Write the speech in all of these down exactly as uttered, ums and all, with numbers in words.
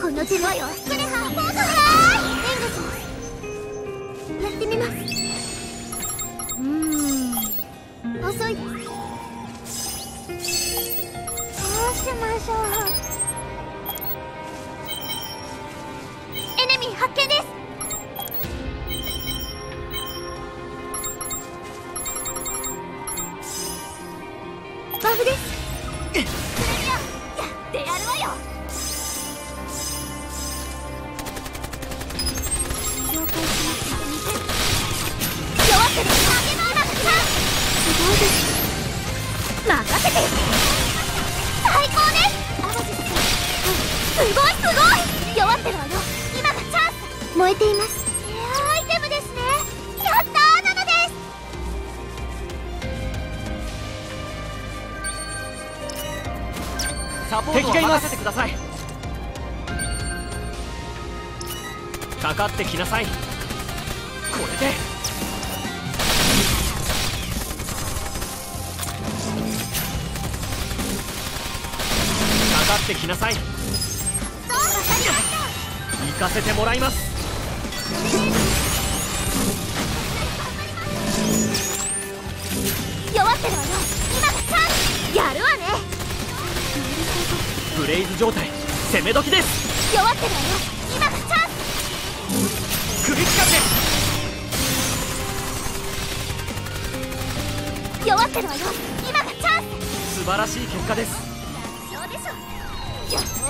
この手間よ。これはポートで援護します。やってみます。うーん遅いです。どうしましょう。エネミー発見です。バフです。プレミアやってやるわよ。了解しました。弱ってる。投げ回らなきゃ。すごいです。任せて。最高です。淡路さん、すごいすごい。弱ってるわよ。今がチャンス。燃えています。レアアイテムですね。やったーなのです。 サポートを任せてください。かかってきなさい。これでかかってきなさい。行かせてもらいます。 弱ってるわよ。今がチャンス。やるわね。 ブレイズ状態、攻め時です。 弱ってるわよ。今がチャンス。 首使って。 弱ってるわよ。今がチャンス。 素晴らしい結果です。 そうでしょ。よし。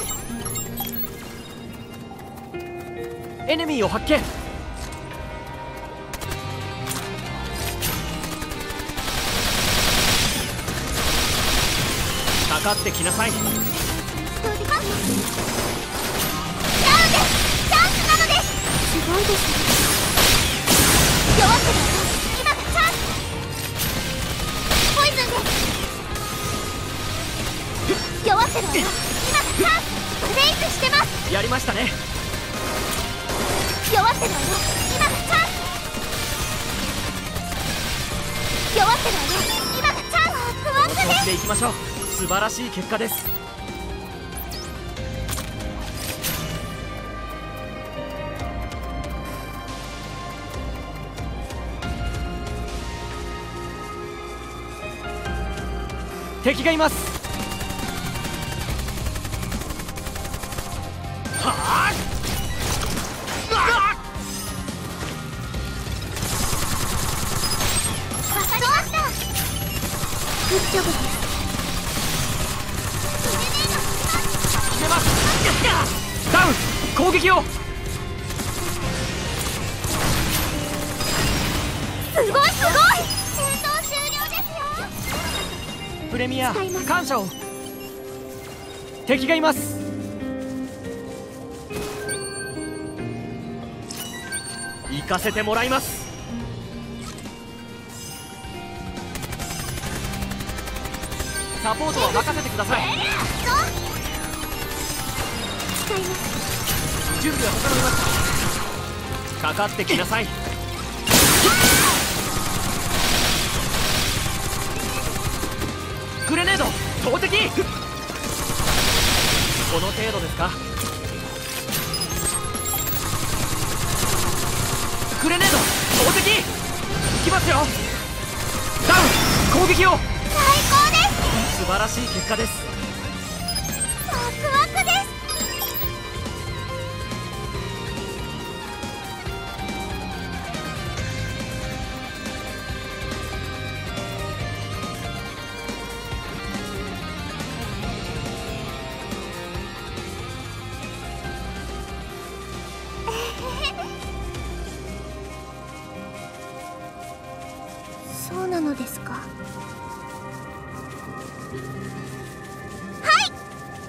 エネミーを発見。かかってきなさい。 チャンスなのです。すごいです。弱ってるわよ。今がチャンス。ポイズンです。弱ってるわよ。今がチャンス。ブレイクしてます。 やりましたね。 弱ってるわよ。今がチャンス。弱ってるわよ。今がチャンス。不安この調子でいきましょう。素晴らしい結果です。敵がいます。はあ、 わかりました。グッジョブです。 決めます。ダウン、攻撃を。 すごいすごい。戦闘終了ですよ。 プレミア感謝を。敵がいます。行かせてもらいます。サポートは任せてください。 使います。 準備は整いました。かかってきなさい。グレネード投擲。この程度ですか。グレネード投擲。いきますよ。ダウン、攻撃を。 最高です。 素晴らしい結果です。 ワクワクです。そうなのですか。はい。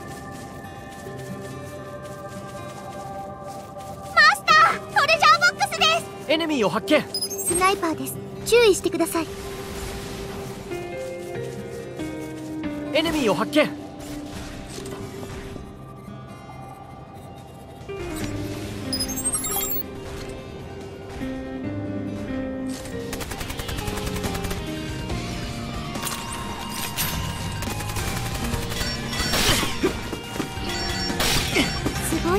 マスター、トレジャーボックスです。 エネミーを発見。 スナイパーです。注意してください。 エネミーを発見。 すごい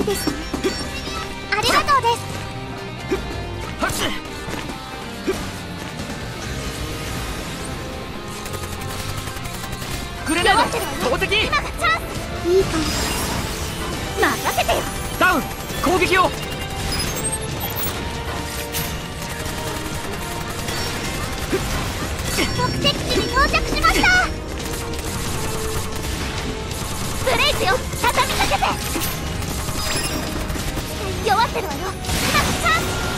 いい感じ。任せてよ。 ダウン、攻撃を。 目的地に到着しました。ブレイズよ、畳みかけて。弱ってるわよ。今チャンス。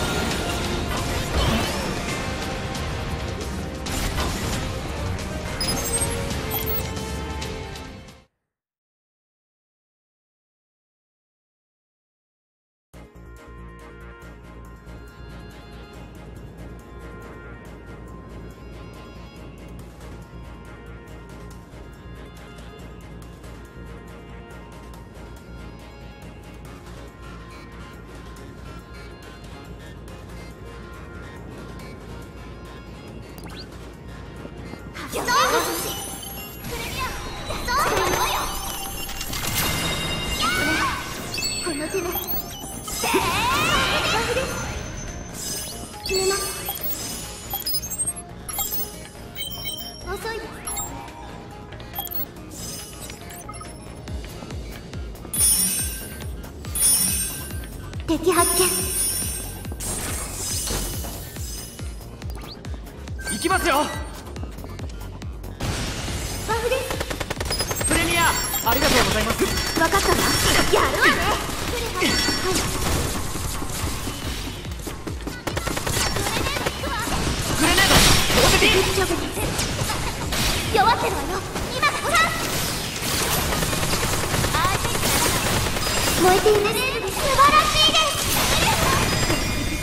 この手で決めます。遅いです。敵発見。 行きますよ。 バフです。 プレミア、ありがとうございます。 分かったわ。やるわね。はい、 グレネード、大敵。 大丈夫です。弱ってるわよ。今ほら燃えています。素晴らしいです。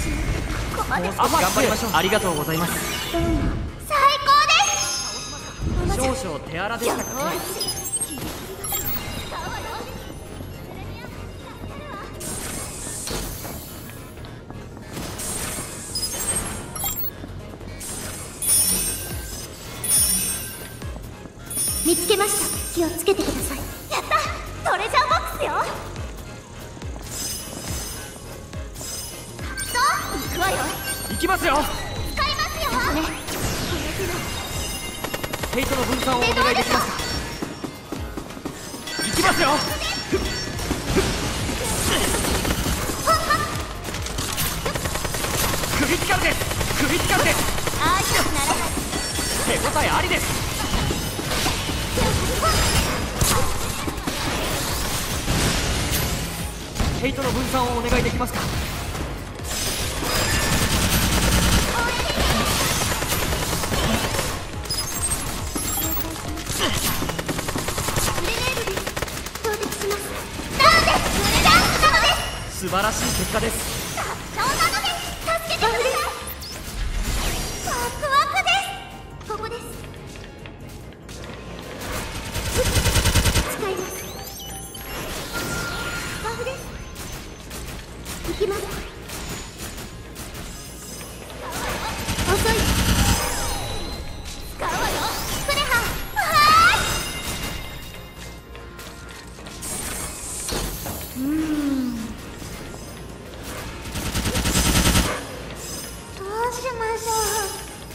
ここまでもう少し頑張りましょう。ありがとうございます。 最高です。 少々手荒でしたかね。 見つけました。気をつけてください。やった。トレジャーボックスよ。そう行くわよ。 行きますよ。 使いますよね。 ヘイトの分散をお願いできますか。行きますよ。クリティカルです。クリティカルです。 ああいうならない。 手応えありです。ヘイトの分散をお願いできますか。素晴らしい結果です。 助けてください。ワクワクです。ここです。使います。バフです。行きます。遅い。使うわよ。プレハ。はーい。うーん。どうしましょう。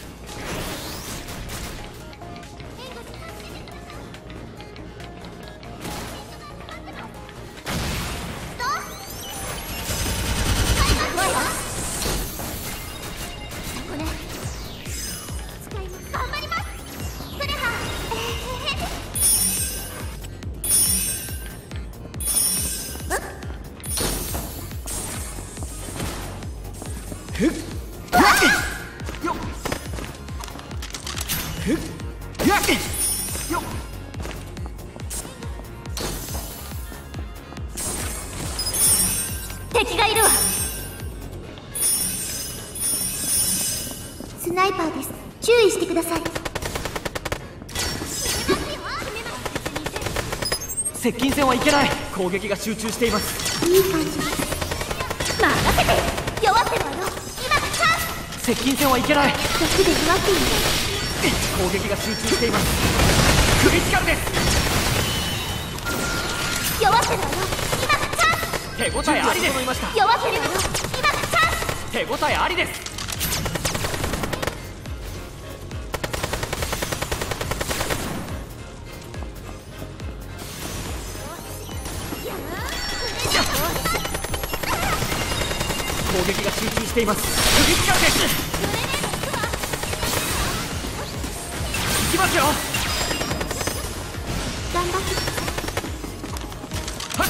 敵がいるわ。スナイパーです。注意してください。 接近戦はいけない。攻撃が集中しています。 いい感じ。任せて。弱ってるわよ。今がチャンス。 接近戦はいけない。 毒で弱っている。 攻撃が集中しています。クリティカルです。 弱ってるわよ。今がチャンス。 手応えありです。 弱ってるわよ。今がチャンス。 手応えありです。 しています。首使うです。行きますよ。 頑張って。 はっ、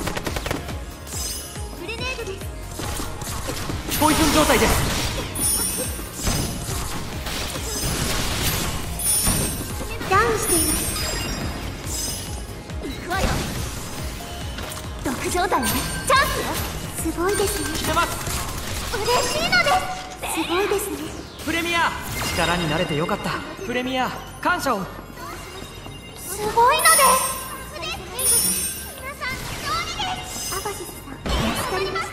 グレネードです。 ポイズン状態です。 ダウンしています。行くわよ。毒状態ね。チャンスよ。すごいですね。 来てます。 嬉しいのです。すごいですね。 プレミア、力になれてよかった。プレミア、感謝を。 すごいのです。皆さん勝利です。アバシスさん、助かりました。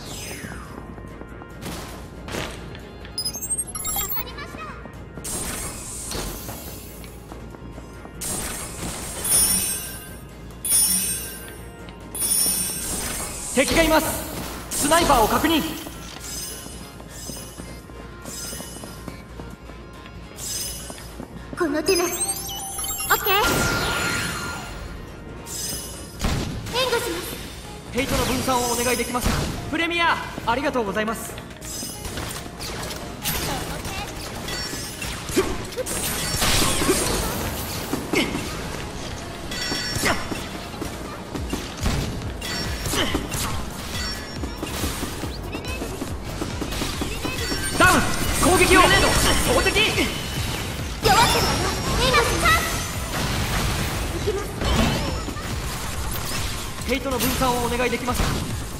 わかりました。 敵がいます。スナイパーを確認。 この手ならオッケー。援護します。 ヘイトの分散をお願いできますか。プレミア、ありがとうございます。ダウン、攻撃を。投擲。 弱ってるわよ。援護します。行きます。 ヘイトの分散をお願いできますか。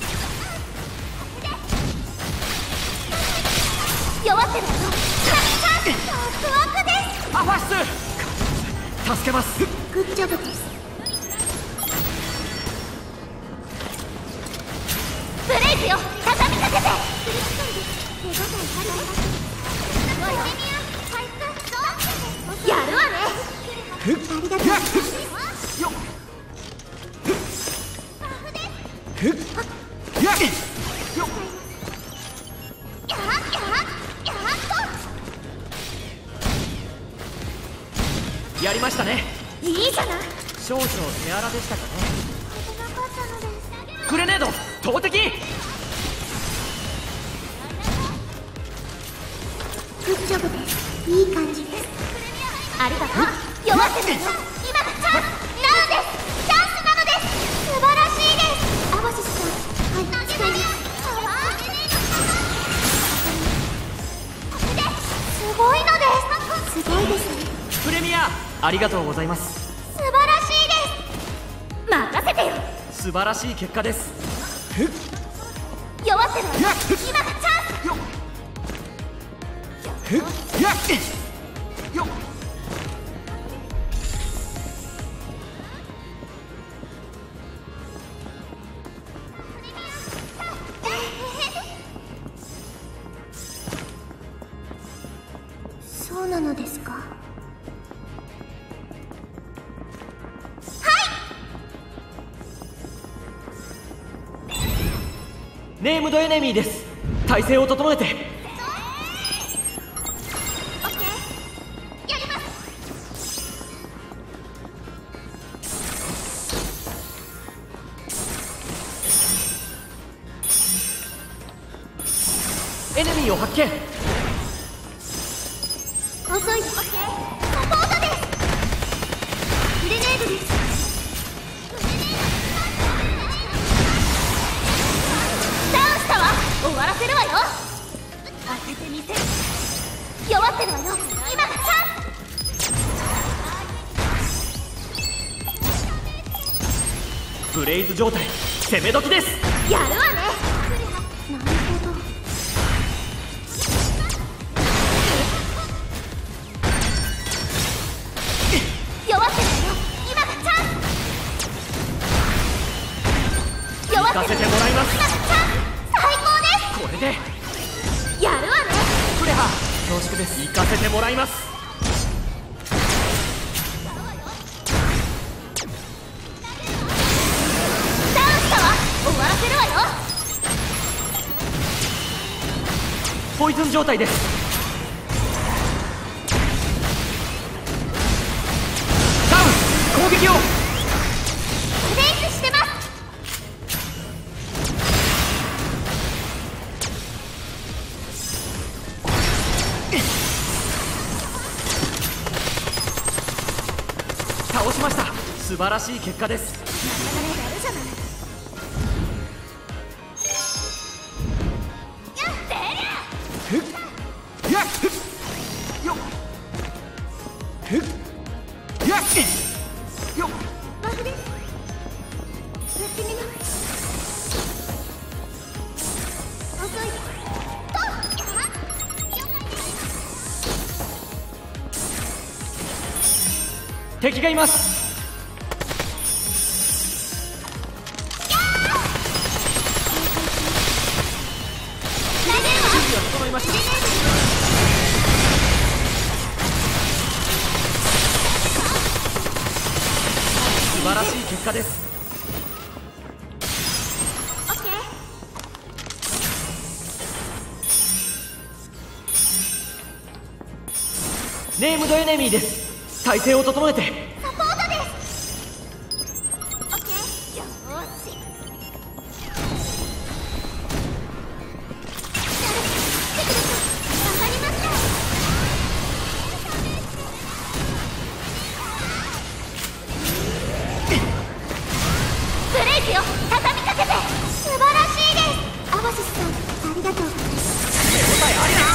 弱ってるわよ。チャンス。ワクワクです。 アファシス、助けます。 グッジョブです。ブレイクよ。畳みかけて。やるわね。ありがとう。 よっ。ふっ。やっ。よっ。 やっやっやっと。 やりましたね。 いいじゃない。 少々手荒でしたかね。 危なかったのです。 グレネード投擲。 グッジョブです。いい感じです。ありがとう。弱ってるよ。今がチャンス。ナウです。チャンスなのです。素晴らしいです。アバシスさん、はい、使います。すごいのです。すごいですね。 プレミア、ありがとうございます。 素晴らしいです。任せてよ。 素晴らしい結果です。 弱ってるわよ。今がチャンス。 よっ。やっ。よっ。 そうなのですか。 ネームドエネミーです。体勢を整えて。 オッケー。やります。 エネミーを発見。 遅いです。オッケー。サポートです。グレネードです。ダウンしたわ。終わらせるわよ。当ててみせる。弱ってるわよ。今がチャンブレイズ状態、攻め時です。 ス。やるわね。なるほど。弱ってるわよ。今がチャンス。弱ってるわよ。 行かせてもらいます。 今がチャンス。最高です。 これでやるわね。 フレハ、恐縮です。行かせてもらいます。 ダウンしたわ。終わらせるわよ。 ポイズン状態です。ダウン、攻撃を。 フェイスしてます。 倒しました。素晴らしい結果です。 なかなかやるじゃない。やってふっやっふっよっふっやっよっバグです。やってみます。遅いです。とっ了解です。 敵がいます。整いました。素晴らしい結果です。 オッケー。ネームドエネミーです。体勢を整えて。 サポートです。オッケー。よーし。わかりました。ブレイズよ、畳みかけて。素晴らしいです。アバシスさん、ありがとうございます。 手応えありだ。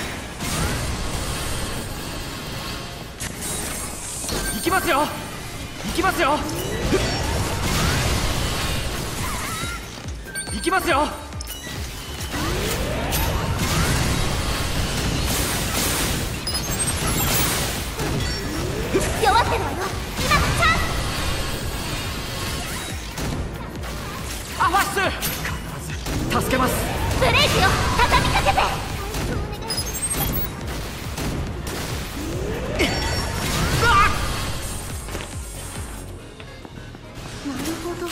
行きますよ。行きますよ。行きますよ。 弱ってるわよ。今がチャンス。 アファッシュ必ず助けます。 ブレイズよ、畳みかけて。なるほど。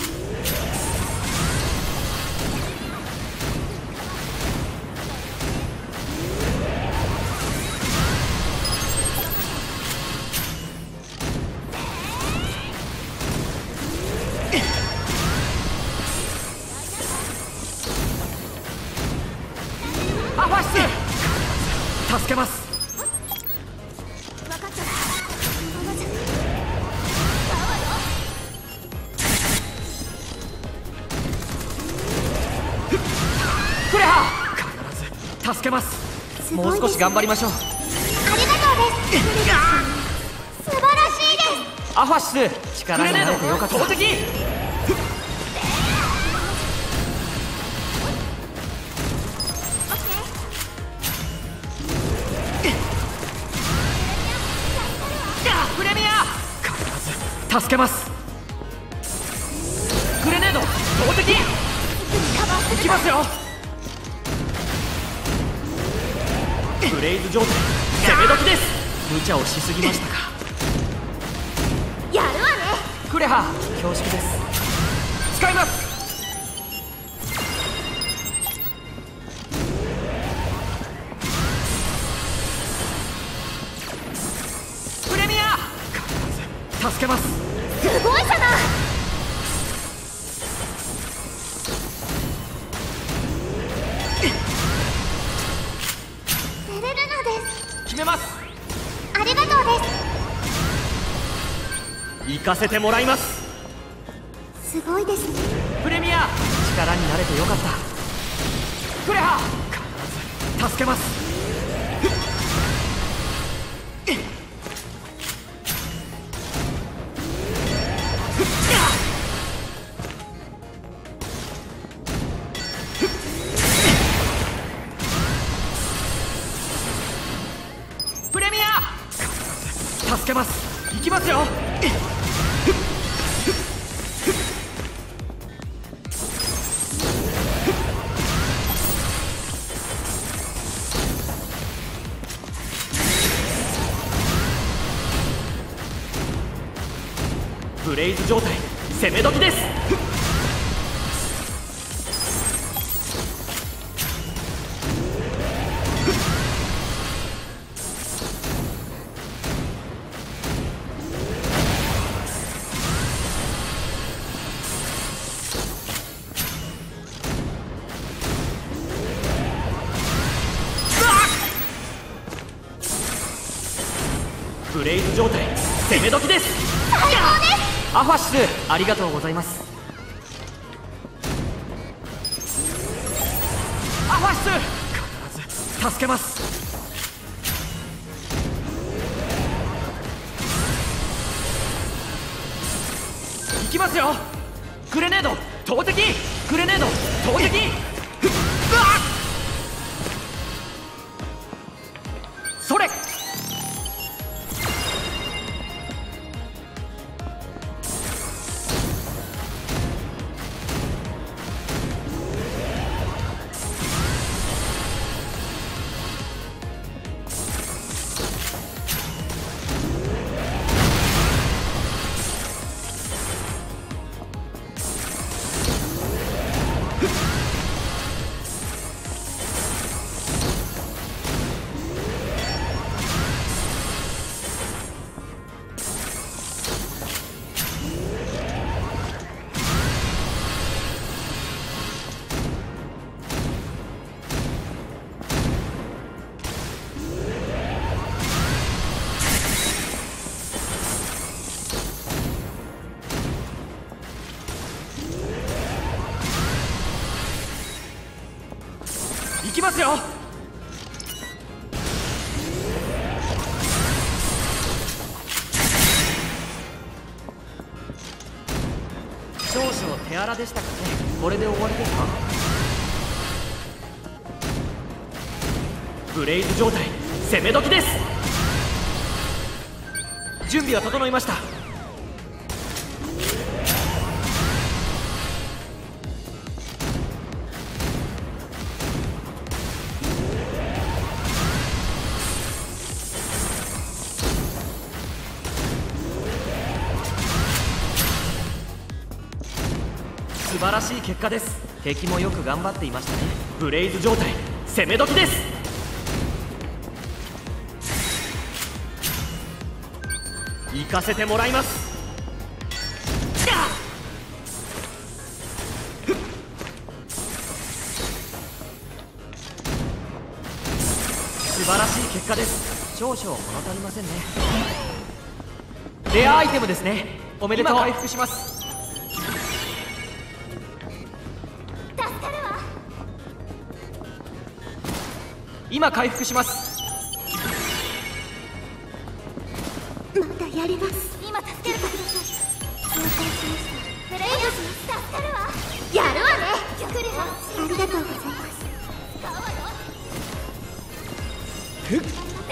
アファッシュ助けます。 分かった。ママちゃん。パワーよ。 クレハ必ず助けます。もう少し頑張りましょう。 ありがとうです。素晴らしいです。 アファッシュ力になれてよかった。投擲。プレミア必ず助けます。グレネード投擲。いきますよ。ブレイズ状態攻め時です。無茶をしすぎましたか。 やるわね。 クレハ恐縮です。使います。プレミア必ず助けます。 すごいじゃない。セレルナです。 決めます。 ありがとうです。 行かせてもらいます。 すごいですね。 プレミア力になれてよかった。クレハ必ず助けます。プレミア助けます。行きますよ。ブレイズ状態攻め時です。 ブレイズ状態攻め時です。 最高です。 アファシスありがとうございます。アファシス必ず助けます。いきますよ。グレネード投擲、グレネード投擲。それ。いきますよ。少々手荒でしたかね。これで終わりですか。ブレイズ状態攻め時です。準備は整いました。素晴らしい結果です。敵もよく頑張っていましたね。ブレイズ状態攻め時です。行かせてもらいます。素晴らしい結果です。少々物足りませんね。レアアイテムですね。おめでとう。今回復します。今回復します。 まだやります。今助けるかください。了解しました。プレイヤー助かるわ。やるわね。来るわ。ありがとうございます。使うわよ。ふっ。出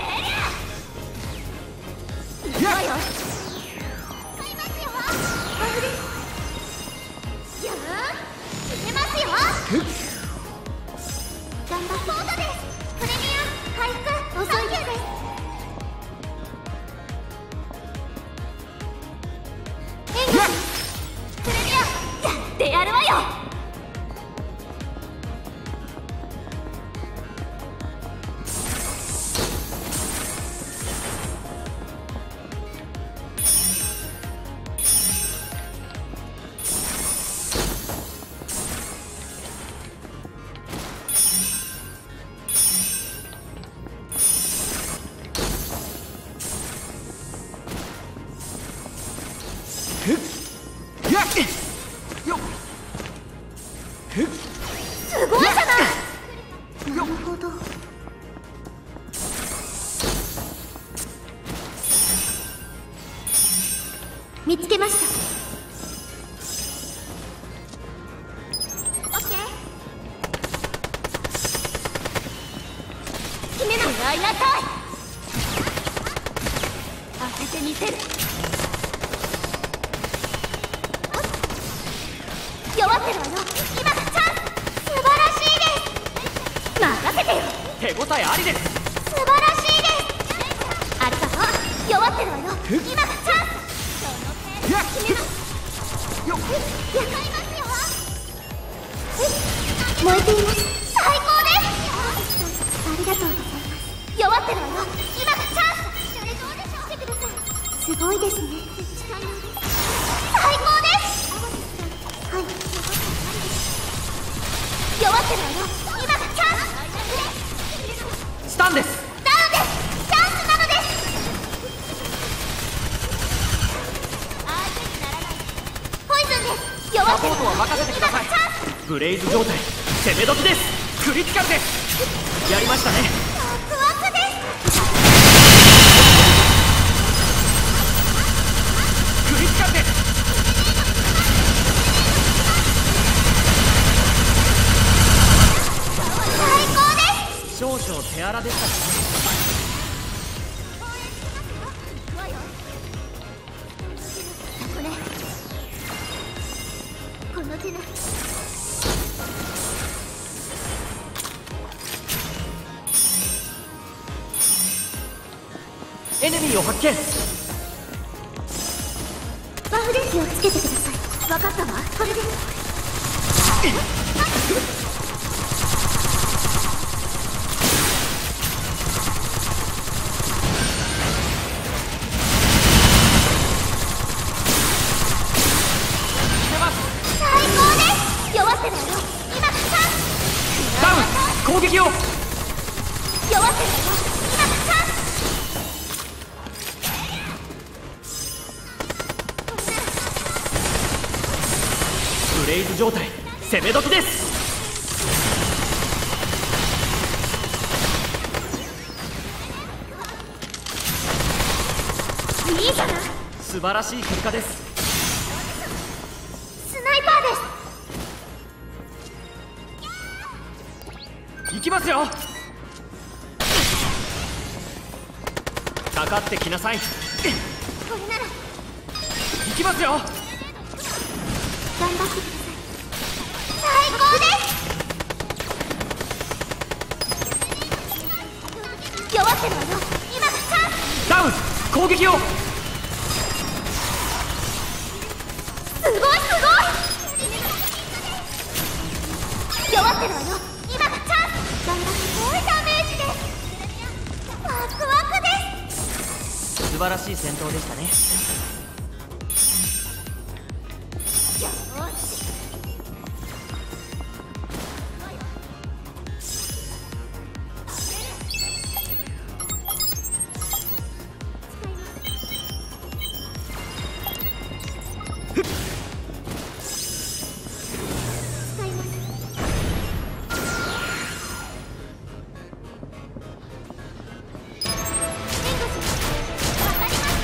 る。いくわよ。使いますよ。あれ。やー。決めますよ。ふっ。頑張って。そうだです。プレミア回復遅いです。演技プレミアやってやるわよ。すごいじゃない。なるほど。見つけました。オッケー。決めなさいなさい。当ててみせる。弱ってるわよ。今がチャンス。素晴らしいです。任せてよ。 手応えありです。 素晴らしいです。ありがとう。弱ってるわよ。今がチャンス。決めます。よっ。やりますよ。燃えています。最高です。ありがとうございます。弱ってるわよ。今がチャンス。してください。すごいですね。最高です。はい。弱ってるわよ。今がチャンス。 スタンです。 ダウンです。チャンスなのです。 とは任せてください。ブレイズ状態攻め時です。クリティカルです。やりましたね。 ワクワクです。 クリティカルです。 最高です。 少々手荒でしたね。 これこの手のエネミーを発見。 バフ電気をつけてください。分かったわ。これで最高です。弱ってるよ。今かダウン。攻撃を。 弱ってるよ。今かブレイズ状態攻め時です。 いいじゃない。 素晴らしい結果です。 スナイパーです。 行きますよ。かかってきなさい。 これなら行きますよ。 頑張ってください。最高です。弱ってるわよ。今がチャンス。 ダウン。攻撃を。 すごいすごい。弱ってるわよ。今がチャンス。頑張って。すごいダメージです。ワクワクです。 素晴らしい戦闘でしたね。 よし。使います。援護します。わかりました。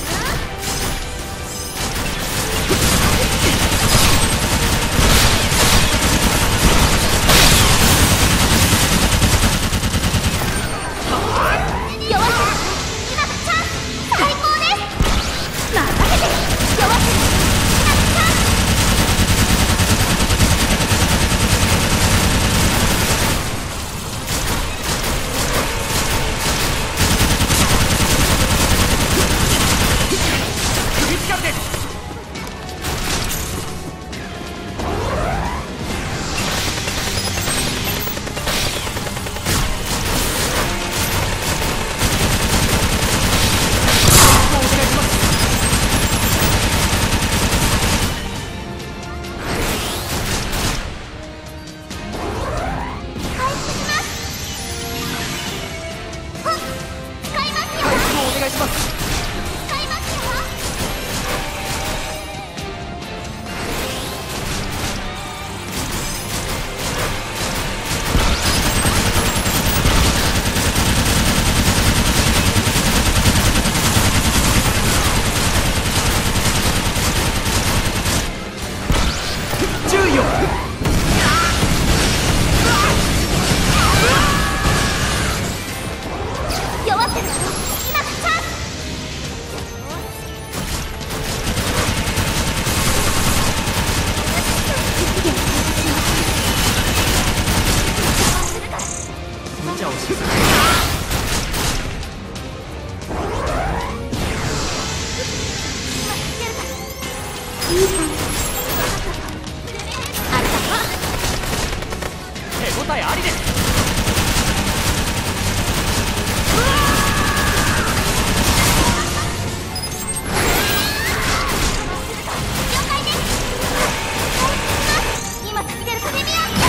弱ってる。今がチャンス。最高です。任せて。弱ってる。今がチャンス。 クリティカルです。お願いします。 回復します。ふっ使いますよ。 回復をお願いします。 使いますよ。 注意を。 弱ってるわよ。今がチャンス。 無茶をしすぎ。 いい感じ。ありがと手応えありです。 う。了解です。今助けるトレビアン。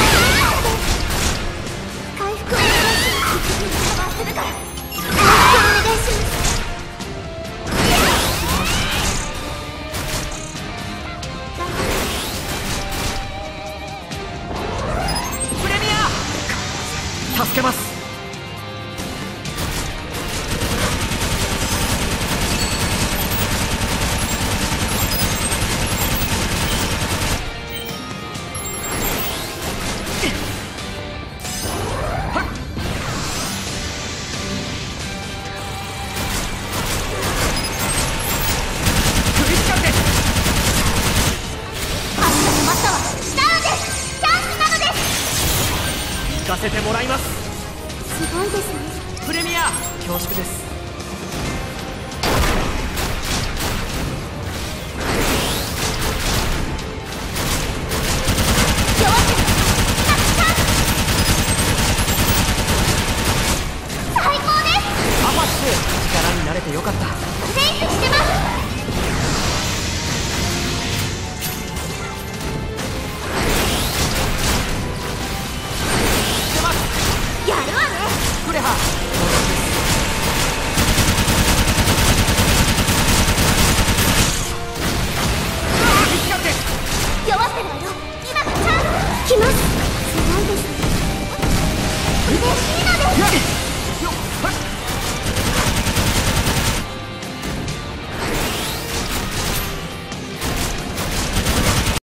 回復お願いします。カバーするから。回復お願いします。 もらいます。 すごいですね。 プレミア恐縮です。 弱ってる。最高です。 アパッシュ、力になれてよかった。 セーフしてます。やるわね。 クレハ弱ってるわよ。今がチャンス。来ます。すごいですね。嬉しいのです。